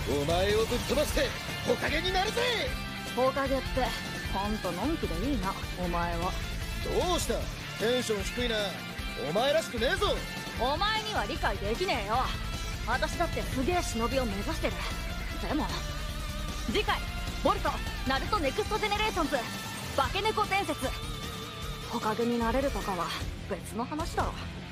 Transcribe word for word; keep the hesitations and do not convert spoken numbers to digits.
お前をぶっ飛ばして火影になるぜ。 火影ってほんとのんきでいいな、お前は。 どうした、テンション低いな。お前らしくねえぞ。 お前には理解できねえよ。私だってすげえ忍びを目指してる。でも次回ボルトナルトネクストジェネレーションズ化け猫伝説、火影になれるとかは別の話だろ。